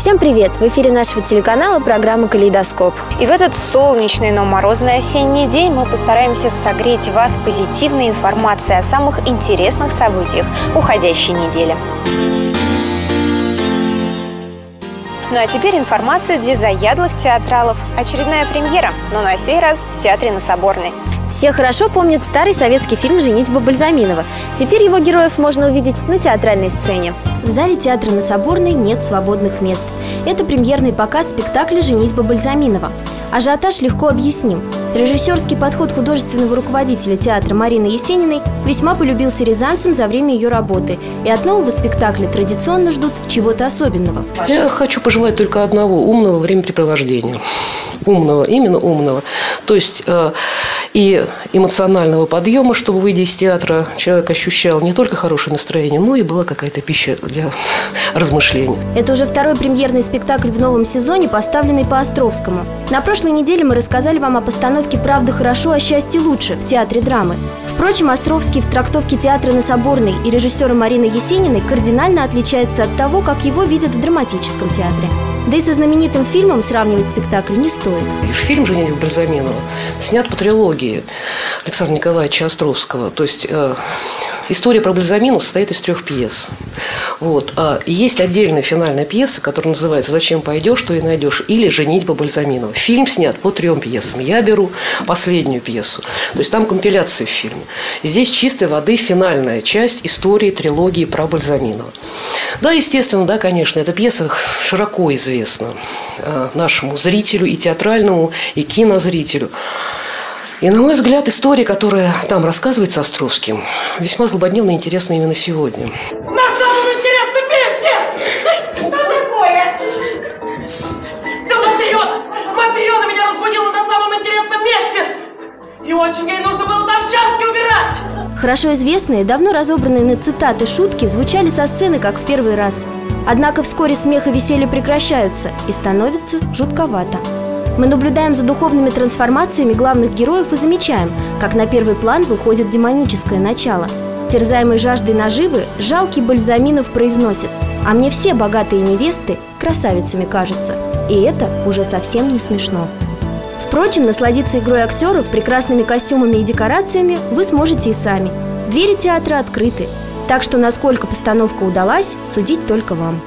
Всем привет! В эфире нашего телеканала программа «Калейдоскоп». И в этот солнечный, но морозный осенний день мы постараемся согреть вас позитивной информацией о самых интересных событиях уходящей недели. Ну а теперь информация для заядлых театралов. Очередная премьера, но на сей раз в Театре на Соборной. Все хорошо помнят старый советский фильм «Женитьба Бальзаминова». Теперь его героев можно увидеть на театральной сцене. В зале Театра на Соборной нет свободных мест. Это премьерный показ спектакля «Женитьба Бальзаминова». Ажиотаж легко объясним. Режиссерский подход художественного руководителя театра Марины Есениной весьма полюбился рязанцам за время ее работы. И от нового спектакля традиционно ждут чего-то особенного. Я хочу пожелать только одного – умного времяпрепровождения. Умного, именно умного. То есть и эмоционального подъема, чтобы, выйдя из театра, человек ощущал не только хорошее настроение, но и была какая-то пища для размышлений. Это уже второй премьерный спектакль в новом сезоне, поставленный по Островскому. На прошлой неделе мы рассказали вам о постановке «Правда хорошо, а счастье лучше» в Театре драмы. Впрочем, Островский в трактовке Театра на Соборной и режиссера Марины Есениной кардинально отличается от того, как его видят в драматическом театре. Да и со знаменитым фильмом сравнивать спектакль не стоит. Фильм «Женитьба Бальзаминова» снят по трилогии Александра Николаевича Островского. То есть история про Бальзаминова состоит из 3 пьес. Вот. И есть отдельная финальная пьеса, которая называется «Зачем пойдешь, то и найдешь» или «Женитьба Бальзаминова». Фильм снят по 3 пьесам. Я беру последнюю пьесу. То есть там компиляция в фильме. Здесь чистой воды финальная часть истории трилогии про Бальзаминова. Да, естественно, да, конечно, эта пьеса широко известна нашему зрителю, и театральному, и кинозрителю. И, на мой взгляд, история, которая там рассказывается Островским, весьма злободневно интересна именно сегодня. На самом интересном месте! Что такое? Да Матриона меня разбудила на самом интересном месте! И очень ей нужно было там чашки убирать! Хорошо известные, давно разобранные на цитаты шутки звучали со сцены, как в первый раз. Однако вскоре смех и веселье прекращаются, и становится жутковато. Мы наблюдаем за духовными трансформациями главных героев и замечаем, как на первый план выходит демоническое начало. Терзаемый жаждой наживы, жалкий Бальзаминов произносит: «А мне все богатые невесты красавицами кажутся». И это уже совсем не смешно. Впрочем, насладиться игрой актеров, прекрасными костюмами и декорациями вы сможете и сами. Двери театра открыты, так что насколько постановка удалась, судить только вам.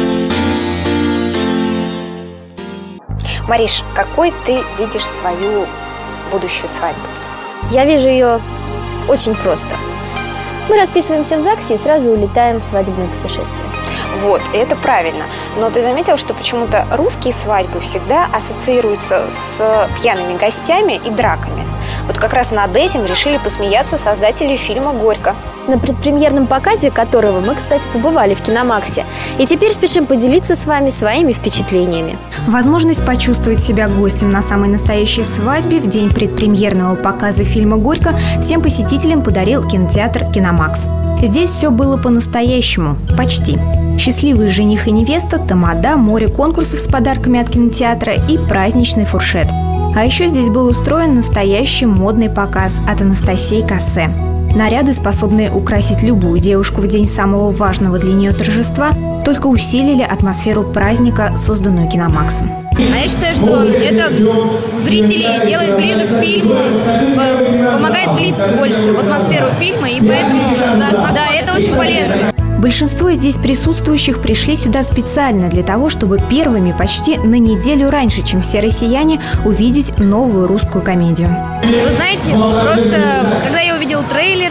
Мариш, какой ты видишь свою будущую свадьбу? Я вижу ее очень просто. Мы расписываемся в ЗАГСе и сразу улетаем в свадебное путешествие. Вот, и это правильно. Но ты заметил, что почему-то русские свадьбы всегда ассоциируются с пьяными гостями и драками. Вот как раз над этим решили посмеяться создатели фильма «Горько», на предпремьерном показе которого мы, кстати, побывали в Киномаксе. И теперь спешим поделиться с вами своими впечатлениями. Возможность почувствовать себя гостем на самой настоящей свадьбе в день предпремьерного показа фильма «Горько» всем посетителям подарил кинотеатр «Киномакс». Здесь все было по-настоящему. Почти. Счастливый жених и невеста, тамада, море конкурсов с подарками от кинотеатра и праздничный фуршет. А еще здесь был устроен настоящий модный показ от Анастасии Кассе. Наряды, способные украсить любую девушку в день самого важного для нее торжества, только усилили атмосферу праздника, созданную Киномаксом. А я считаю, что это зрителей делает ближе к фильму, помогает влиться больше в атмосферу фильма, и поэтому, да, это очень полезно. Большинство здесь присутствующих пришли сюда специально для того, чтобы первыми почти на неделю раньше, чем все россияне, увидеть новую русскую комедию. Вы знаете, просто когда я увидела трейлер,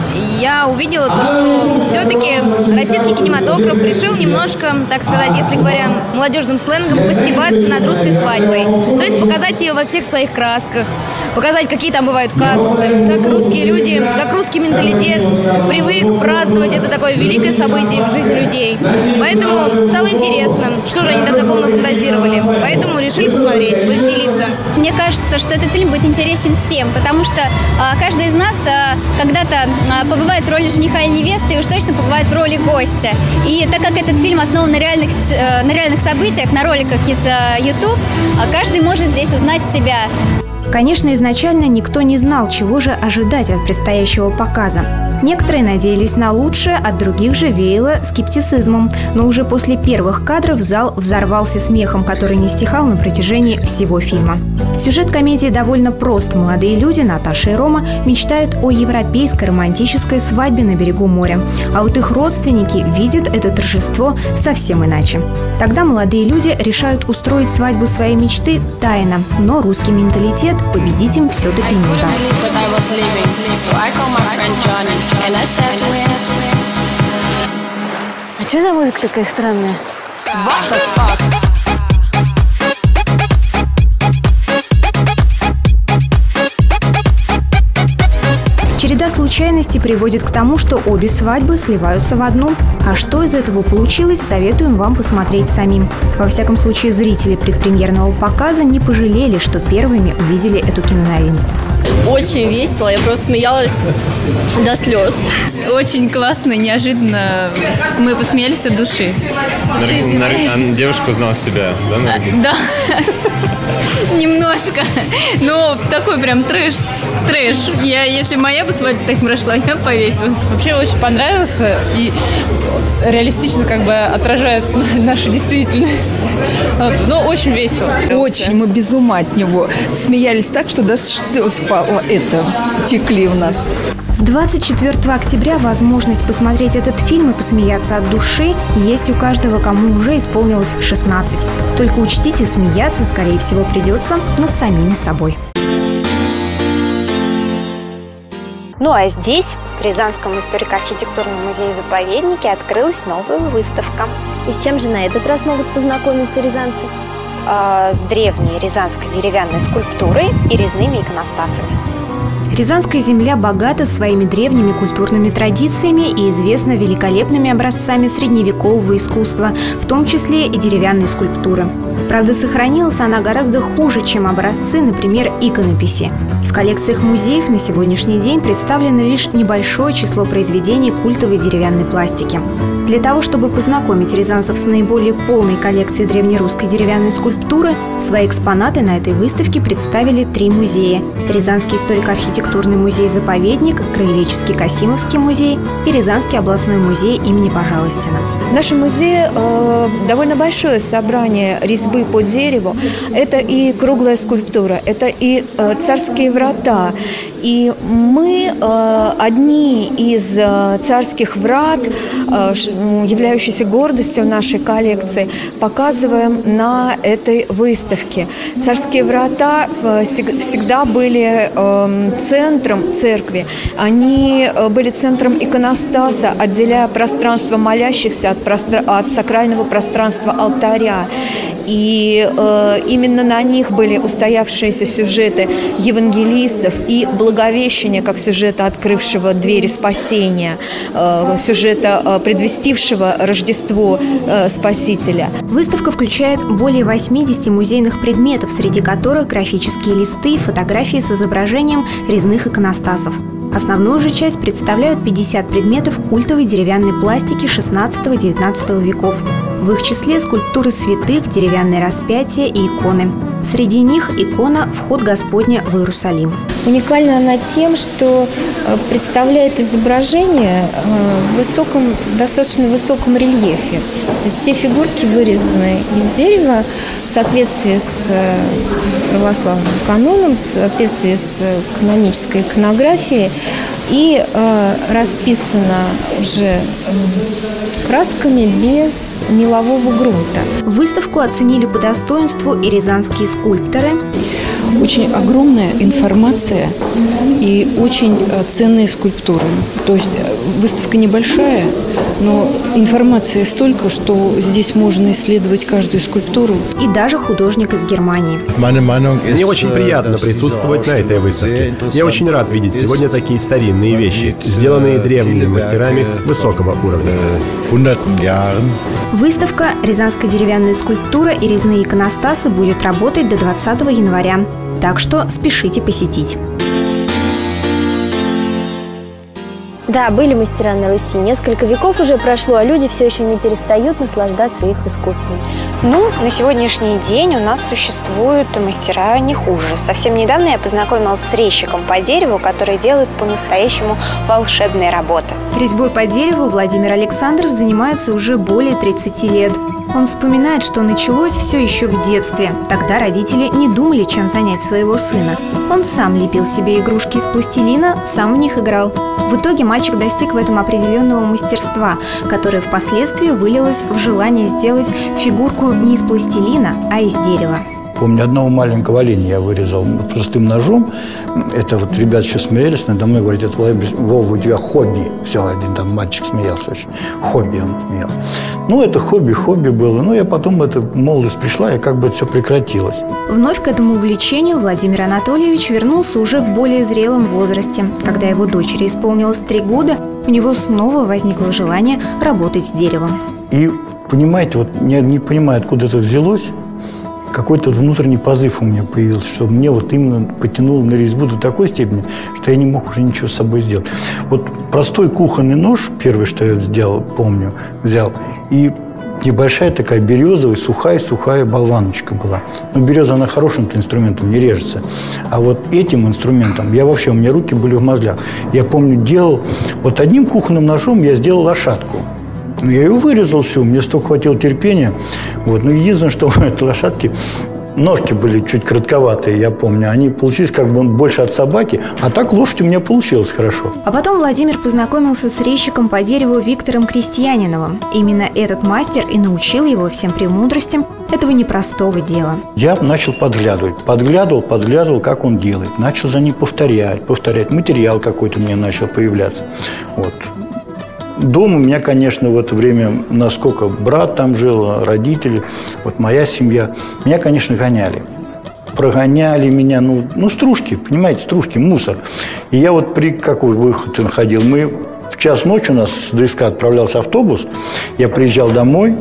я увидела то, что все-таки российский кинематограф решил немножко, так сказать, если говоря молодежным сленгом, постебаться над русской свадьбой. То есть показать ее во всех своих красках, показать, какие там бывают казусы, как русские люди, как русский менталитет привык праздновать это такое великое событие в жизни людей. Поэтому стало интересно, что же они там такого нафантазировали. Поэтому решили посмотреть, повеселиться. Мне кажется, что этот фильм будет интересен всем, потому что каждый из нас когда-то побывает в роли жениха или невесты и уж точно побывает в роли гостя. И так как этот фильм основан на реальных событиях, на роликах из YouTube, каждый может здесь узнать себя. Конечно, изначально никто не знал, чего же ожидать от предстоящего показа. Некоторые надеялись на лучшее, от других же веяло скептицизмом. Но уже после первых кадров зал взорвался смехом, который не стихал на протяжении всего фильма. Сюжет комедии довольно прост. Молодые люди, Наташа и Рома, мечтают о европейской романтической свадьбе на берегу моря. А вот их родственники видят это торжество совсем иначе. Тогда молодые люди решают устроить свадьбу своей мечты тайно. Но русский менталитет победить им все-таки не удастся. А что за музыка такая странная? Череда случайностей приводит к тому, что обе свадьбы сливаются в одну. А что из этого получилось, советуем вам посмотреть самим. Во всяком случае, зрители предпремьерного показа не пожалели, что первыми увидели эту киноновинку. Очень весело, я просто смеялась до слез. Очень классно, неожиданно. Мы посмеялись от души. Девушка узнала себя, да? Да, немножко. Но такой прям трэш. Если моя бы свадьба так прошла, я бы повесилась. Вообще очень понравился и реалистично как бы отражает нашу действительность. Но очень весело. Очень, мы без ума от него. Смеялись так, что до слез текли у нас. С 24 октября возможность посмотреть этот фильм и посмеяться от души есть у каждого, кому уже исполнилось 16. Только учтите, смеяться, скорее всего, придется над самими собой. Ну а здесь, в Рязанском историко-архитектурном музее-заповеднике, открылась новая выставка. И с чем же на этот раз могут познакомиться рязанцы? С древней рязанской деревянной скульптурой и резными иконостасами. Рязанская земля богата своими древними культурными традициями и известна великолепными образцами средневекового искусства, в том числе и деревянной скульптуры. Правда, сохранилась она гораздо хуже, чем образцы, например, иконописи. В коллекциях музеев на сегодняшний день представлено лишь небольшое число произведений культовой деревянной пластики. Для того, чтобы познакомить рязанцев с наиболее полной коллекцией древнерусской деревянной скульптуры, свои экспонаты на этой выставке представили 3 музея – Рязанский историко-архитектурный музей-заповедник, Краеведческий Касимовский музей и Рязанский областной музей имени Пожалостина. В нашем музее довольно большое собрание резьбы по дереву. Это и круглая скульптура, это и царские врата. И мы одни из царских врат, являющиеся гордостью нашей коллекции, показываем на этой выставке. Царские врата всегда были центром церкви. Они были центром иконостаса, отделяя пространство молящихся от сакрального пространства алтаря. И именно на них были устоявшиеся сюжеты евангелистов и Благовещения, как сюжета, открывшего двери спасения, сюжета, предвестившего Рождество Спасителя. Выставка включает более 80 музейных предметов, среди которых графические листы и фотографии с изображением резных иконостасов. Основную же часть представляют 50 предметов культовой деревянной пластики XVI-XIX веков. В их числе скульптуры святых, деревянные распятия и иконы. Среди них икона «Вход Господня в Иерусалим». Уникальна она тем, что представляет изображение в достаточно высоком рельефе. То есть все фигурки вырезаны из дерева в соответствии с православным каноном, в соответствии с канонической иконографией и расписана уже красками без мелового грунта. Выставку оценили по достоинству и рязанские скульпторы. Очень огромная информация и очень ценные скульптуры. То есть выставка небольшая, но информации столько, что здесь можно исследовать каждую скульптуру. И даже художник из Германии. Мне очень приятно присутствовать на этой выставке. Я очень рад видеть сегодня такие старинные вещи, сделанные древними мастерами высокого уровня. Выставка «Рязанская деревянная скульптура и резные иконостасы» будет работать до 20 января. Так что спешите посетить. Да, были мастера на Руси. Несколько веков уже прошло, а люди все еще не перестают наслаждаться их искусством. Ну, на сегодняшний день у нас существуют мастера не хуже. Совсем недавно я познакомилась с резчиком по дереву, который делает по-настоящему волшебные работы. Резьбой по дереву Владимир Александров занимается уже более 30 лет. Он вспоминает, что началось все еще в детстве. Тогда родители не думали, чем занять своего сына. Он сам лепил себе игрушки из пластилина, сам в них играл. В итоге мальчик достиг в этом определенного мастерства, которое впоследствии вылилось в желание сделать фигурку не из пластилина, а из дерева. Помню, одного маленького оленя я вырезал простым ножом. Это вот ребята сейчас смеялись надо мной, говорят, это, Вова, у тебя хобби. Все, один там мальчик смеялся очень. Хобби он смеялся. Ну, это хобби было. Ну, я потом, молодость пришла, и как бы это все прекратилось. Вновь к этому увлечению Владимир Анатольевич вернулся уже в более зрелом возрасте. Когда его дочери исполнилось 3 года, у него снова возникло желание работать с деревом. И, понимаете, вот я не понимаю, откуда это взялось. Какой-то внутренний позыв у меня появился, что мне вот именно потянуло на резьбу до такой степени, что я не мог уже ничего с собой сделать. Вот простой кухонный нож, первый, что я сделал, помню, взял, и небольшая такая березовая, сухая болваночка была. Но береза, она хорошим инструментом, не режется. А вот этим инструментом, у меня руки были в мозлях. Я помню, делал, вот одним кухонным ножом я сделал лошадку. Я ее вырезал всю, мне столько хватило терпения. Вот. Но единственное, что у этой лошадки ножки были чуть коротковатые, я помню. Они получились как бы больше от собаки, а так лошадь у меня получилась хорошо. А потом Владимир познакомился с резчиком по дереву Виктором Крестьяниновым. Именно этот мастер и научил его всем премудростям этого непростого дела. Я начал подглядывать. Подглядывал, как он делает. Начал за ним повторять. Материал какой-то мне начал появляться. Вот. Дома у меня, конечно, в это время, насколько брат там жил, родители, вот моя семья, меня, конечно, гоняли. Прогоняли меня, стружки, понимаете, стружки, мусор. И я вот какой выход находил. Мы в час ночи, у нас с ДСК отправлялся автобус, я приезжал домой,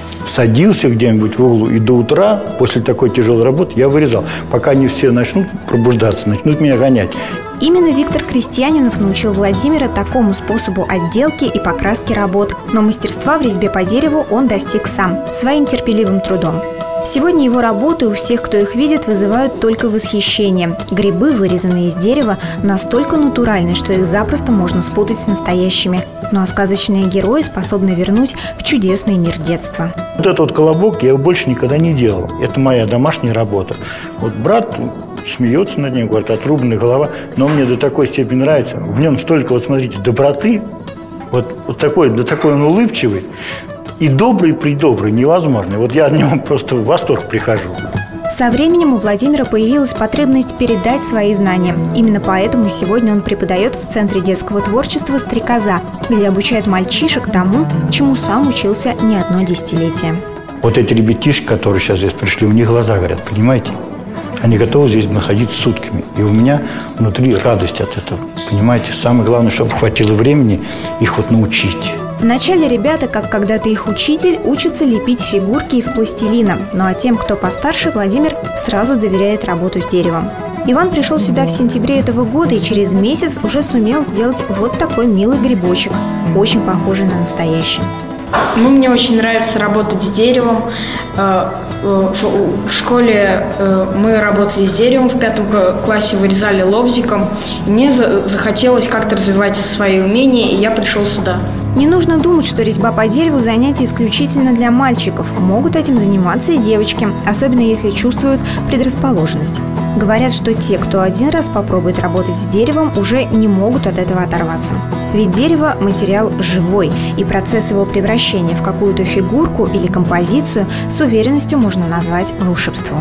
садился где-нибудь в углу, и до утра, после такой тяжелой работы, я вырезал. Пока не все начнут пробуждаться, начнут меня гонять. Именно Виктор Крестьянинов научил Владимира такому способу отделки и покраски работ. Но мастерства в резьбе по дереву он достиг сам, своим терпеливым трудом. Сегодня его работы у всех, кто их видит, вызывают только восхищение. Грибы, вырезанные из дерева, настолько натуральны, что их запросто можно спутать с настоящими. Ну а сказочные герои способны вернуть в чудесный мир детства. Вот этот вот колобок я больше никогда не делал. Это моя домашняя работа. Вот брат смеется над ним, говорит, отрубленная голова. Но мне до такой степени нравится. В нем столько, вот смотрите, доброты. Вот такой он улыбчивый. И добрый-предобрый, невозможный. Вот я от него просто в восторг прихожу. Со временем у Владимира появилась потребность передать свои знания. Именно поэтому сегодня он преподает в Центре детского творчества «Стрекоза», где обучает мальчишек тому, чему сам учился не одно десятилетие. Вот эти ребятишки, которые сейчас здесь пришли, у них глаза горят, понимаете? Они готовы здесь находиться сутками. И у меня внутри радость от этого, понимаете? Самое главное, чтобы хватило времени их вот научить. Вначале ребята, как когда-то их учитель, учатся лепить фигурки из пластилина. Ну а тем, кто постарше, Владимир сразу доверяет работу с деревом. Иван пришел сюда в сентябре этого года и через месяц уже сумел сделать вот такой милый грибочек, очень похожий на настоящий. Мне очень нравится работать с деревом. В школе мы работали с деревом, в 5 классе вырезали лобзиком. И мне захотелось как-то развивать свои умения, и я пришел сюда. Не нужно думать, что резьба по дереву – занятие исключительно для мальчиков. Могут этим заниматься и девочки, особенно если чувствуют предрасположенность. Говорят, что те, кто один раз попробует работать с деревом, уже не могут от этого оторваться. Ведь дерево – материал живой, и процесс его превращения в какую-то фигурку или композицию с уверенностью можно назвать волшебством.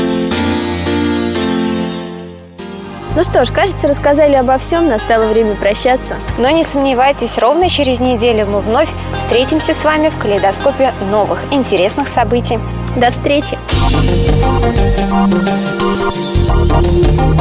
Ну что ж, кажется, рассказали обо всем, настало время прощаться. Но не сомневайтесь, ровно через неделю мы вновь встретимся с вами в калейдоскопе новых интересных событий. До встречи!